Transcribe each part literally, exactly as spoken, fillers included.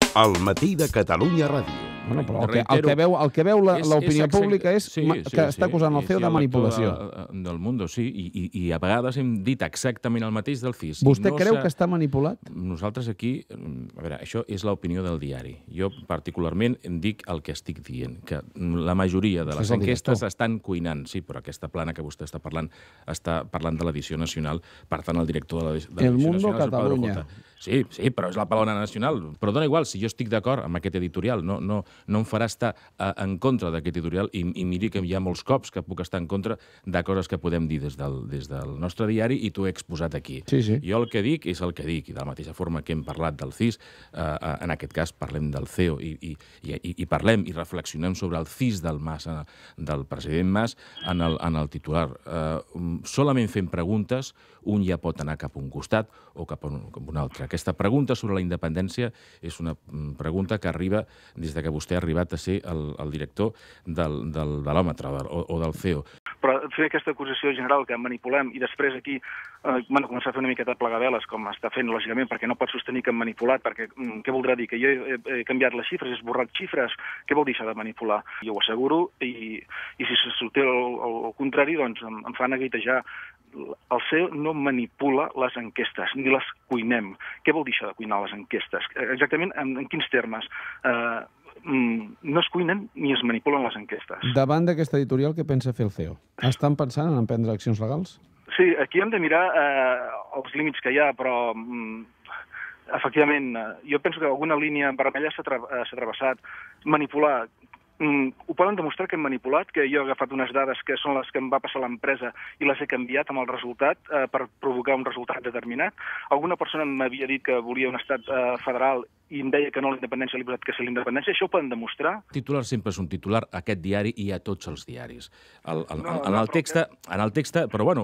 Al matí de Catalunya Ràdio. Bueno, però el que, el que veu, el que veu l'opinió pública és sí, sí, que està acusant el sí, C E O sí, de manipulació. De, del Mundo, sí, i, i, i a vegades hem dit exactament el mateix del C I S. Vostè no creu que està manipulat? Nosaltres aquí, a veure, això és l'opinió del diari. Jo particularment em dic el que estic dient, que la majoria de les enquestes estan cuinant, sí, però aquesta plana que vostè està parlant està parlant de l'edició nacional, per tant el director de l'edició nacional... El Mundo Catalunya. Sí, sí, però és la palona nacional. Però dona igual, si jo estic d'acord amb aquest editorial, no, no, no em farà estar uh, en contra d'aquest editorial i, i miri que hi ha molts cops que puc estar en contra de coses que podem dir des del, des del nostre diari i t'ho he exposat aquí. Sí, sí. Jo el que dic és el que dic, i de la mateixa forma que hem parlat del C I S, uh, uh, en aquest cas parlem del C E O i, i, i, i parlem i reflexionem sobre el C I S del Mas, uh, del president Mas, en el, en el titular. Uh, solament fent preguntes, un ja pot anar cap a un costat o cap a un, cap a un altre. Aquesta pregunta sobre la independència és una pregunta que arriba des de que vostè ha arribat a ser el, el director del, del baròmetre o, o del C E O. Però fer aquesta acusació general que manipulem i després aquí eh, bueno, començar a fer una miqueta de plegaveles, com està fent lògicament, perquè no pot sostenir que hem manipulat, perquè mm, què voldrà dir? Que jo he, he canviat les xifres, he esborrat xifres? Què vol dir això de manipular? Jo ho asseguro, i, i si se sortir el, el, el contrari, doncs em, em fa neguitejar. El C E O no manipula les enquestes, ni les cuinem. Què vol dir això de cuinar les enquestes? Exactament en, en quins termes? Eh, no es cuinen ni es manipulen les enquestes. Davant d'aquesta editorial, què pensa fer el C E O? Estan pensant en emprendre accions legals? Sí, aquí hem de mirar eh, els límits que hi ha, però mm, efectivament, jo penso que alguna línia vermella s'ha tra travessat. Manipular... Mm, ho poden demostrar que hem manipulat, que jo he agafat unes dades que són les que em va passar l'empresa i les he canviat amb el resultat eh, per provocar un resultat determinat. Alguna persona m'havia dit que volia un estat eh, federal i em deia que no a la independència, li he posat que sí a la independència. Això ho poden demostrar? El titular sempre és un titular a aquest diari i a tots els diaris. El, el, no, en, el text, en el text, però bueno,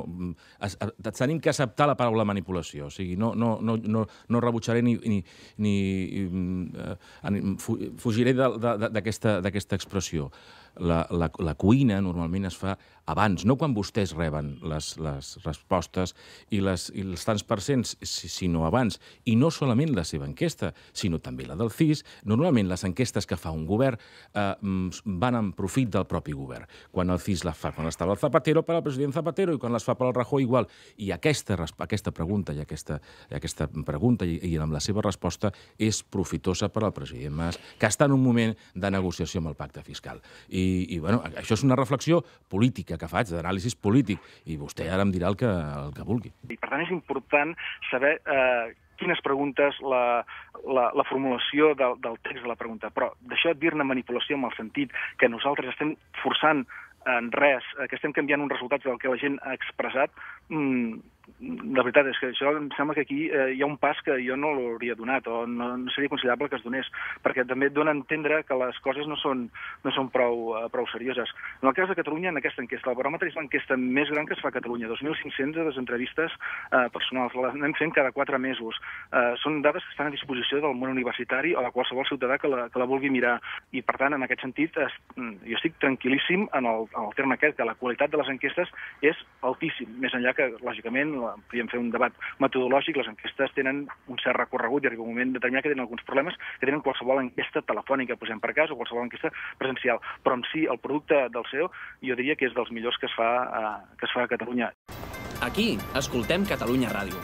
tenim que acceptar la paraula manipulació. O sigui, no, no, no, no, no rebutjaré ni, ni, ni uh, fugiré d'aquesta expressió. La, la, la cuina normalment es fa abans, no quan vostès reben les, les respostes i, les, i els tants percents, sinó abans. I no solament la seva enquesta, sinó també la del C I S. Normalment les enquestes que fa un govern eh, van en profit del propi govern. Quan el C I S les fa, quan estava el Zapatero per al president Zapatero i quan les fa per al Rajoy igual. I aquesta, aquesta pregunta i aquesta, aquesta pregunta i, i amb la seva resposta és profitosa per al president Mas, que està en un moment de negociació amb el pacte fiscal. I I, i bueno, això és una reflexió política que faig, d'anàlisi polític, i vostè ara em dirà el que, el que vulgui. I per tant és important saber eh, quines preguntes, la, la, la formulació del, del text de la pregunta, però d'això dir-ne manipulació amb el sentit que nosaltres estem forçant en res, que estem canviant uns resultats del que la gent ha expressat, mmm, la veritat és que això em sembla que aquí eh, hi ha un pas que jo no l'hauria donat o no, no seria considerable que es donés, perquè també dona a entendre que les coses no són, no són prou, uh, prou serioses. En el cas de Catalunya, en aquesta enquesta, el baròmetre és l'enquesta més gran que es fa a Catalunya, dos mil cinc-centes entrevistes uh, personals, les anem fent cada quatre mesos. Uh, són dades que estan a disposició del món universitari o de qualsevol ciutadà que la, que la vulgui mirar. I, per tant, en aquest sentit, es, jo estic tranquil·líssim en el, en el terme aquest, que la qualitat de les enquestes és altíssim, més enllà que, lògicament, podríem fer un debat metodològic, les enquestes tenen un cert recorregut i arriba un moment determinat que tenen alguns problemes que tenen qualsevol enquesta telefònica, posem per cas, o qualsevol enquesta presencial. Però en si, el producte del C E O, jo diria que és dels millors que es fa, eh, que es fa a Catalunya. Aquí escoltem Catalunya Ràdio.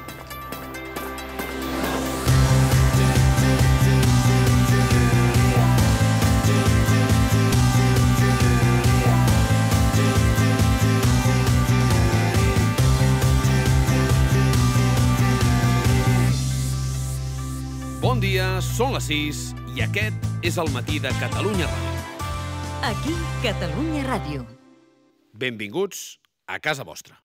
Bon dia, són les sis i aquest és el matí de Catalunya Ràdio. Aquí, Catalunya Ràdio. Benvinguts a casa vostra.